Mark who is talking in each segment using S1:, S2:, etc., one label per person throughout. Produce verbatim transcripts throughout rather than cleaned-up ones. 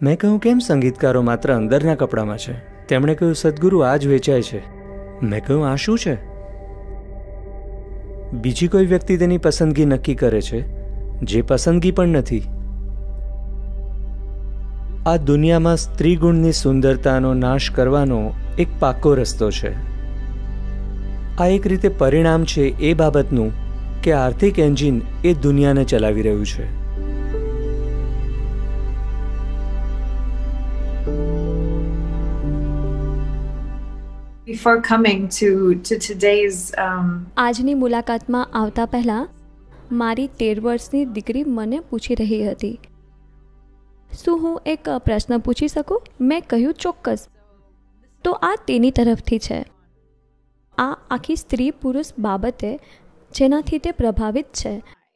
S1: મેં કહ્યું કેમ સંગીતકારો માત્ર અંદરના કપડામાં છે? તેમણે કહ્યું સદગુરુ આ જ વેચાય છે. મેં કહ્યું આ શું છે? બીજી કોઈ વ્યક્તિ તેની પસંદગી નક્કી કરે છે જે પસંદગી પણ નથી. આ દુનિયામાં સ્ત્રી ગુણની સુંદરતાનો નાશ કરવાનો એક પાક્કો રસ્તો છે. આ એક રીતે પરિણામ છે એ બાબતનું કે આર્થિક એન્જિન એ દુનિયાને ચલાવી રહ્યું છે.
S2: Before coming to to today's um
S3: આજની મુલાકાતમાં આવતા પહેલા મારી તેર વર્ષની દીકરી મને પૂછી રહી હતી, શું હું એક પ્રશ્ન પૂછી શકું? મેં કહ્યું ચોક્કસ. તો આ તેની તરફથી છે. આ આખી સ્ત્રી પુરુષ બાબતે જેનાથી તે પ્રભાવિત છે.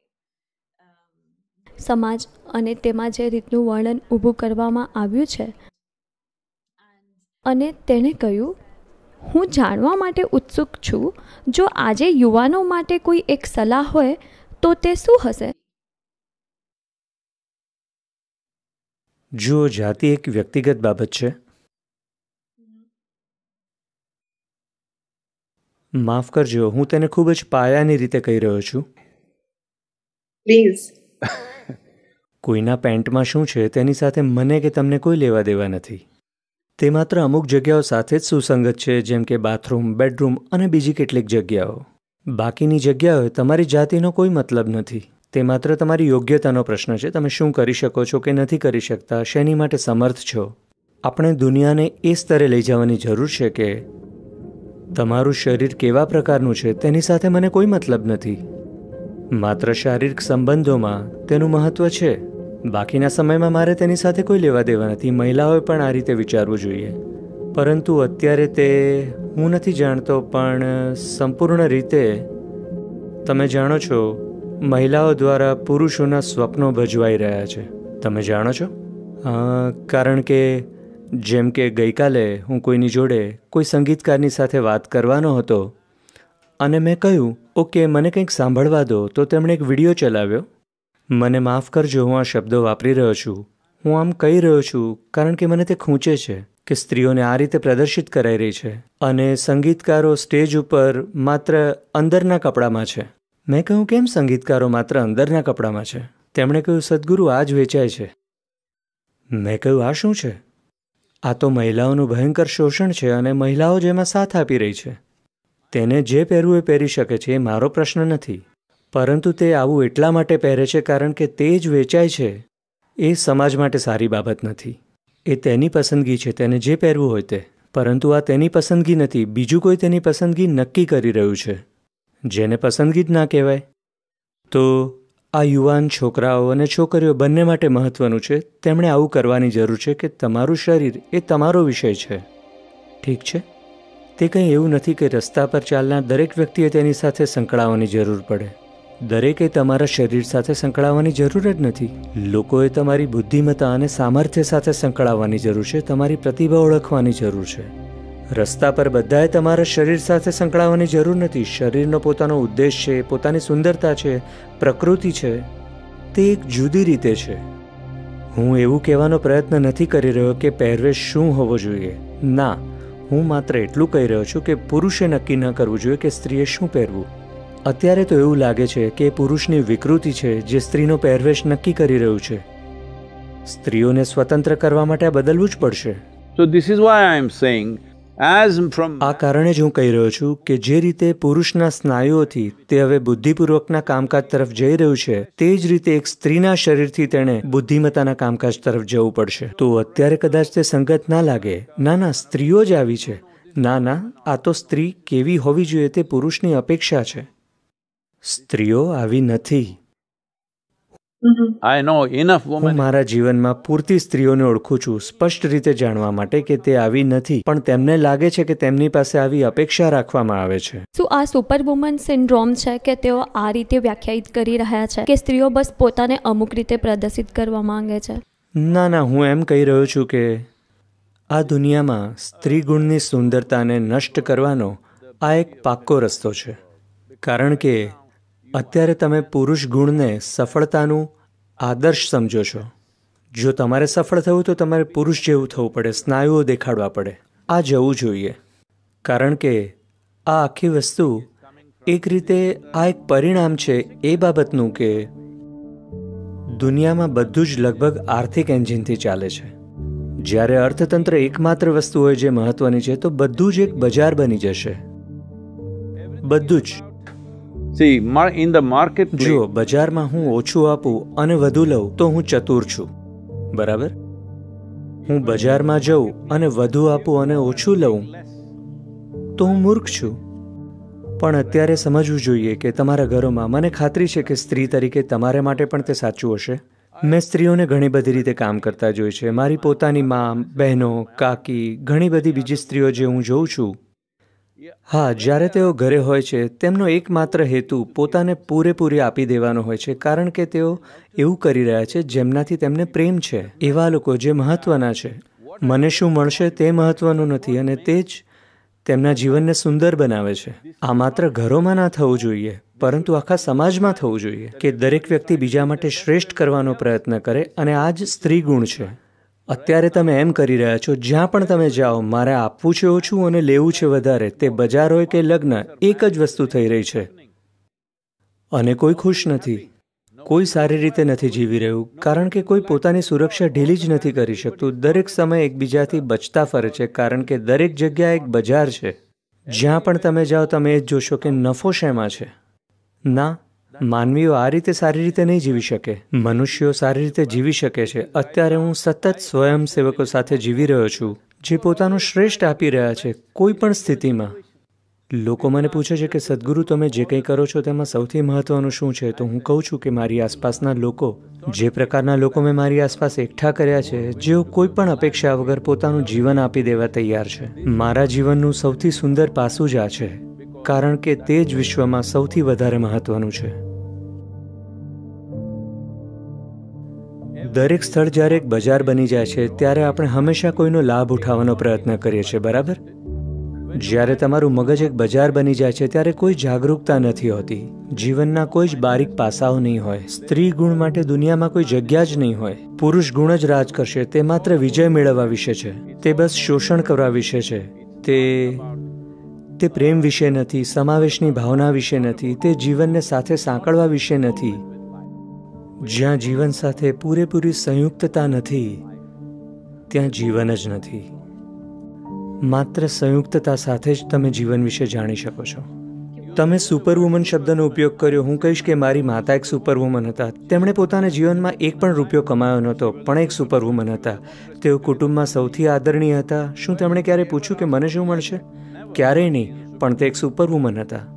S3: સમાજ અને તેમાં જે રીતનું વર્ણન ઊભું કરવામાં આવ્યું છે. અને તેણે કહ્યું, હું જાણવા માટે ઉત્સુક છું, જો આજે યુવાનો માટે કોઈ એક સલાહ હોય તો તે શું હશે?
S1: જો જાતિ એક વ્યક્તિગત બાબત છે. માફ કરજો, હું તેને ખૂબ જ પાયાની રીતે કહી રહ્યો છું.
S2: please
S1: કોઈના પેન્ટમાં શું છે તેની સાથે મને કે તમને કોઈ લેવા દેવા નથી. તે માત્ર અમુક જગ્યાઓ સાથે જ સુસંગત છે, જેમ કે બાથરૂમ, બેડરૂમ અને બીજી કેટલીક જગ્યાઓ. બાકીની જગ્યાઓએ તમારી જાતિનો કોઈ મતલબ નથી. તે માત્ર તમારી યોગ્યતાનો પ્રશ્ન છે. તમે શું કરી શકો છો કે નથી કરી શકતા, શેની માટે સમર્થ છો. આપણે દુનિયાને એ સ્તરે લઈ જવાની જરૂર છે કે તમારું શરીર કેવા પ્રકારનું છે તેની સાથે મને કોઈ મતલબ નથી. માત્ર શારીરિક સંબંધોમાં તેનું મહત્ત્વ છે. બાકીના સમયમાં મારે તેની સાથે કોઈ લેવા દેવા નથી. મહિલાઓએ પણ આ રીતે વિચારવું જોઈએ. પરંતુ અત્યારે તે હું નથી જાણતો, પણ સંપૂર્ણ રીતે તમે જાણો છો મહિલાઓ દ્વારા પુરુષોના સ્વપ્નો ભજવાઈ રહ્યા છે. તમે જાણો છો? કારણ કે જેમ કે ગઈકાલે હું કોઈની જોડે કોઈ સંગીતકારની સાથે વાત કરવાનો હતો અને મેં કહ્યું ઓકે મને કંઈક સાંભળવા દો, તો તેમણે એક વિડીયો ચલાવ્યો. મને માફ કરજો, હું આ શબ્દો વાપરી રહ્યો છું. હું આમ કહી રહ્યો છું કારણ કે મને તે ખૂંચે છે કે સ્ત્રીઓને આ રીતે પ્રદર્શિત કરાઈ રહી છે અને સંગીતકારો સ્ટેજ ઉપર માત્ર અંદરના કપડામાં છે. મેં કહ્યું કેમ સંગીતકારો માત્ર અંદરના કપડામાં છે? તેમણે કહ્યું સદગુરુ આ જ વેચાય છે. મેં કહ્યું આ શું છે? આ તો મહિલાઓનું ભયંકર શોષણ છે અને મહિલાઓ જેમાં સાથ આપી રહી છે. તેને જે પહેરવું એ પહેરી શકે છે, એ મારો પ્રશ્ન નથી. પરંતુ તે આવું એટલા માટે પહેરે છે કારણ કે તે જ વેચાય છે. એ સમાજ માટે સારી બાબત નથી. એ તેની પસંદગી છે, તેને જે પહેરવું હોય તે. પરંતુ આ તેની પસંદગી નથી, બીજું કોઈ તેની પસંદગી નક્કી કરી રહ્યું છે, જેને પસંદગી જ ના કહેવાય. તો આ યુવાન છોકરાઓ અને છોકરીઓ બંને માટે મહત્ત્વનું છે. તેમણે આવું કરવાની જરૂર છે કે તમારું શરીર એ તમારો વિષય છે. ઠીક છે? તે કંઈ એવું નથી કે રસ્તા પર ચાલનાર દરેક વ્યક્તિએ તેની સાથે સંકળાવવાની જરૂર પડે. દરેકે તમારા શરીર સાથે સંકળાવવાની જરૂર જ નથી. લોકોએ તમારી બુદ્ધિમત્તા અને સામર્થ્ય સાથે સંકળાવવાની જરૂર છે. તમારી પ્રતિભા ઓળખવાની જરૂર છે. રસ્તા પર બધાએ તમારા શરીર સાથે સંકળાવવાની જરૂર નથી. શરીરનો પોતાનો ઉદ્દેશ છે, પોતાની સુંદરતા છે, પ્રકૃતિ છે. તે એક જુદી રીતે છે. હું એવું કહેવાનો પ્રયત્ન નથી કરી રહ્યો કે પહેરવેશ શું હોવો જોઈએ. ના, હું માત્ર એટલું કહી રહ્યો છું કે પુરુષે નક્કી ન કરવું જોઈએ કે સ્ત્રીએ શું પહેરવું. અત્યારે તો એવું લાગે છે કે પુરુષની વિકૃતિ છે જે સ્ત્રીનો પહેરવેશ નક્કી કરી રહ્યું છે. સ્ત્રીઓને સ્વતંત્ર કરવા માટે આ બદલવું જ પડશે.
S4: So this is why I am saying, as from
S1: આ કારણે જ હું કહી રહ્યો છું કે જે રીતે પુરુષના સ્નાયુઓથી તે હવે બુદ્ધિપૂર્વકના કામકાજ તરફ જઈ રહ્યું છે, તે જ રીતે એક સ્ત્રીના શરીરથી તેણે બુદ્ધિમત્તાના કામકાજ તરફ જવું પડશે. તો અત્યારે કદાચ તે સંગત ના લાગે. ના ના, સ્ત્રીઓ જ આવી છે. ના ના, આ તો સ્ત્રી કેવી હોવી જોઈએ તે પુરુષની અપેક્ષા છે. સ્ત્રીઓ આવી નથી.
S4: I know enough
S1: હું
S4: women.
S1: મારા જીવનમાં પૂરતી સ્ત્રીઓને ઓળખું છું સ્પષ્ટ રીતે જાણવા માટે કે તે આવી નથી, પણ તેમને લાગે છે કે તેમની પાસે આવી અપેક્ષા રાખવામાં આવે છે.
S3: શું આ સુપર વુમન સિન્ડ્રોમ છે કે તેઓ આ રીતે વ્યાખ્યાયિત કરી રહ્યા છે કે સ્ત્રીઓ બસ પોતાને અમુક રીતે પ્રદર્શિત કરવા માંગે છે?
S1: ના ના, હું એમ કહી રહ્યો છું કે આ દુનિયામાં સ્ત્રી ગુણની સુંદરતાને નષ્ટ કરવાનો આ એક પાક્કો રસ્તો છે. કારણ કે અત્યારે તમે પુરુષ ગુણને સફળતાનું આદર્શ સમજો છો. જો તમારે સફળ થવું તો તમારે પુરુષ જેવું થવું પડે, સ્નાયુઓ દેખાડવા પડે. આ જવું જોઈએ, કારણ કે આ આખી વસ્તુ એક રીતે આ એક પરિણામ છે એ બાબતનું કે દુનિયામાં બધું જ લગભગ આર્થિક એન્જિનથી ચાલે છે. જ્યારે અર્થતંત્ર એકમાત્ર વસ્તુ હોય જે મહત્વની છે તો બધું જ એક બજાર બની જશે. બધું જ.
S4: See, in the marketplace,
S1: જો બજારમાં હું ઓછું આપું અને વધુ લઉં તો હું ચતુર છું, બરાબર? હું બજારમાં જઉં અને વધુ આપું અને ઓછું લઉં તો હું મૂર્ખ છું. પણ અત્યારે સમજવું જોઈએ કે તમારા ઘરોમાં, મને ખાતરી છે કે સ્ત્રી તરીકે તમારે માટે પણ તે સાચું હશે. મેં સ્ત્રીઓને ઘણી બધી રીતે કામ કરતા જોઈ છે. મારી પોતાની મા, બહેનો, કાકી, ઘણી બધી બીજી સ્ત્રીઓ જે હું જોઉં છું, હા, જ્યારે તેઓ ઘરે હોય છે તેમનો એકમાત્ર હેતુ પોતાને પૂરેપૂરી આપી દેવાનો હોય છે, કારણ કે તેઓ એવું કરી રહ્યા છે જેમનાથી તેમને પ્રેમ છે. એવા લોકો જે મહત્વના છે. મને શું મળશે તે મહત્વનું નથી, અને તે જ તેમના જીવનને સુંદર બનાવે છે. આ માત્ર ઘરોમાં ના થવું જોઈએ, પરંતુ આખા સમાજમાં થવું જોઈએ કે દરેક વ્યક્તિ બીજા માટે શ્રેષ્ઠ કરવાનો પ્રયત્ન કરે, અને આ જ સ્ત્રી ગુણ છે. અત્યારે તમે એમ કરી રહ્યા છો, જ્યાં પણ તમે જાઓ, મારે આપવું છે ઓછું અને લેવું છે વધારે. તે બજાર હોય કે લગ્ન, એક જ વસ્તુ થઈ રહી છે. અને કોઈ ખુશ નથી, કોઈ સારી રીતે નથી જીવી રહ્યું, કારણ કે કોઈ પોતાની સુરક્ષા ઢીલી જ નથી કરી શકતું. દરેક સમય એકબીજાથી બચતા ફરે છે, કારણ કે દરેક જગ્યા એક બજાર છે. જ્યાં પણ તમે જાઓ તમે એ જ જોશો કે નફો શેમાં છે. ના, માનવીઓ આ રીતે સારી રીતે નહીં જીવી શકે. મનુષ્યો સારી રીતે જીવી શકે છે. અત્યારે હું સતત સ્વયંસેવકો સાથે જીવી રહ્યો છું જે પોતાનું શ્રેષ્ઠ આપી રહ્યા છે કોઈ પણ સ્થિતિમાં. લોકો મને પૂછે છે કે સદ્ગુરુ, તમે જે કંઈ કરો છો તેમાં સૌથી મહત્વનું શું છે? તો હું કહું છું કે મારી આસપાસના લોકો, જે પ્રકારના લોકો મેં મારી આસપાસ એકઠા કર્યા છે, જેઓ કોઈ પણ અપેક્ષા વગર પોતાનું જીવન આપી દેવા તૈયાર છે. મારા જીવનનું સૌથી સુંદર પાસું જ આ છે, કારણ કે તે જ વિશ્વમાં સૌથી વધારે મહત્વનું છે. દરેક સ્થળ જ્યારે એક બજાર બની જાય છે ત્યારે આપણે હંમેશા કોઈનો લાભ ઉઠાવવાનો પ્રયત્ન કરીએ છીએ, બરાબર? જ્યારે તમારું મગજ એક બજાર બની જાય છે ત્યારે કોઈ જાગરૂકતા નથી હોતી. જીવનના કોઈ જ બારીક પાસાઓ નહીં હોય. સ્ત્રી ગુણ માટે દુનિયામાં કોઈ જગ્યા જ નહીં હોય. પુરુષ ગુણ જ રાજ કરશે. તે માત્ર વિજય મેળવવા વિશે છે. તે બસ શોષણ કરવા વિશે છે. તે તે પ્રેમ વિશે નથી, સમાવેશની ભાવના વિશે નથી, તે જીવનને સાથે સાંકળવા વિશે નથી. જ્યાં જીવન સાથે પૂરેપૂરી સંયુક્તતા નથી ત્યાં જીવન જ નથી. માત્ર સંયુક્તતા સાથે જ તમે જીવન વિશે જાણી શકો છો. તમે સુપરવુમન શબ્દનો ઉપયોગ કર્યો. હું કહીશ કે મારી માતા એક સુપરવુમન હતા. તેમણે પોતાના જીવનમાં એક પણ રૂપિયો કમાયો નહોતો, પણ એક સુપરવુમન હતા. તેઓ કુટુંબમાં સૌથી આદરણીય હતા. શું તેમણે ક્યારે પૂછ્યું કે મને શું મળશે? ક્યારેય નહીં, પણ તે એક સુપરવુમન હતા.